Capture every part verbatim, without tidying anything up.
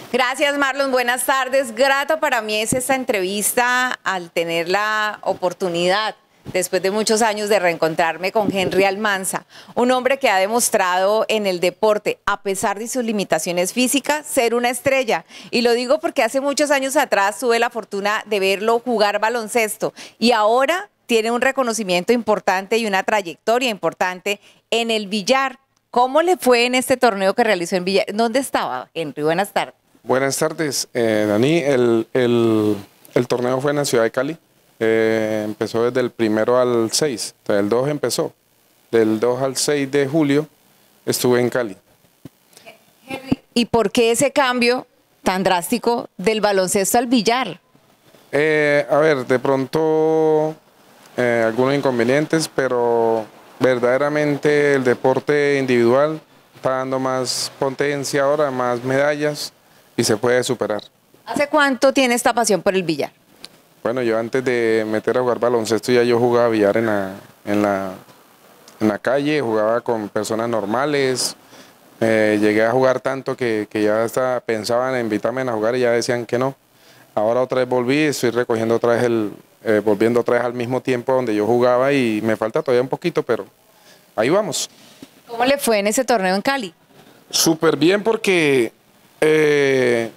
Gracias, Marlon. Buenas tardes. Grato para mí es esta entrevista al tener la oportunidad, después de muchos años, de reencontrarme con Henry Almanza, un hombre que ha demostrado en el deporte, a pesar de sus limitaciones físicas, ser una estrella. Y lo digo porque hace muchos años atrás tuve la fortuna de verlo jugar baloncesto y ahora tiene un reconocimiento importante y una trayectoria importante en el billar. ¿Cómo le fue en este torneo que realizó en billar? ¿Dónde estaba, Henry? Buenas tardes. Buenas tardes, eh, Dani. El, el, el torneo fue en la ciudad de Cali. Eh, empezó desde el primero al seis. Entonces, el dos empezó. Del dos al seis de julio estuve en Cali. Henry, ¿y por qué ese cambio tan drástico del baloncesto al billar? Eh, a ver, de pronto eh, algunos inconvenientes, pero verdaderamente el deporte individual está dando más potencia ahora, más medallas y se puede superar. ¿Hace cuánto tiene esta pasión por el billar? Bueno, yo antes de meter a jugar baloncesto ya yo jugaba billar en la, en la, en la calle, jugaba con personas normales, eh, llegué a jugar tanto que, que ya hasta pensaban en invitarme a jugar y ya decían que no. Ahora otra vez volví, estoy recogiendo otra vez el, eh, volviendo otra vez al mismo tiempo donde yo jugaba y me falta todavía un poquito, pero ahí vamos. ¿Cómo le fue en ese torneo en Cali? Súper bien porque eh,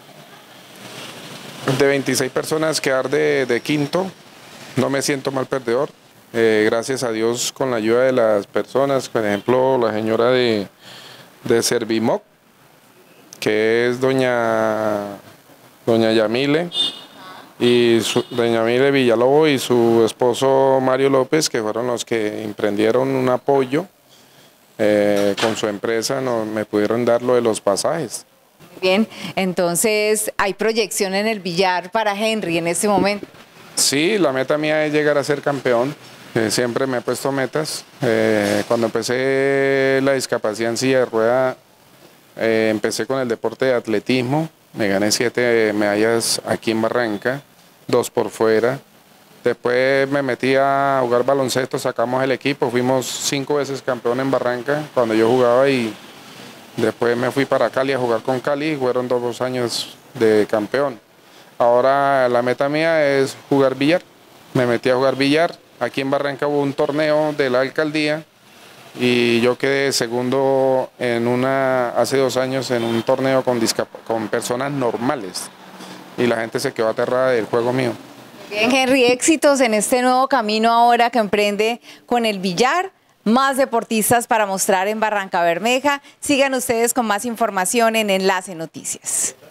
de veintiséis personas quedar de, de quinto, no me siento mal perdedor. Eh, gracias a Dios con la ayuda de las personas, por ejemplo la señora de, de Servimoc, que es doña... doña Yamile y su, doña Yamile Villalobos y su esposo Mario López, que fueron los que emprendieron un apoyo eh, con su empresa, no, me pudieron dar lo de los pasajes. Bien, entonces hay proyección en el billar para Henry en este momento. Sí, la meta mía es llegar a ser campeón. Eh, siempre me he puesto metas. Eh, cuando empecé la discapacidad en silla de rueda, eh, empecé con el deporte de atletismo. Me gané siete medallas aquí en Barranca, dos por fuera. Después me metí a jugar baloncesto, sacamos el equipo, fuimos cinco veces campeón en Barranca cuando yo jugaba y después me fui para Cali a jugar con Cali y fueron dos, dos años de campeón. Ahora la meta mía es jugar billar. Me metí a jugar billar. Aquí en Barranca hubo un torneo de la alcaldía y yo quedé segundo en una, hace dos años en un torneo con, con personas normales y la gente se quedó aterrada del juego mío. Bien, Henry, éxitos en este nuevo camino ahora que emprende con el billar. Más deportistas para mostrar en Barrancabermeja. Sigan ustedes con más información en Enlace Noticias.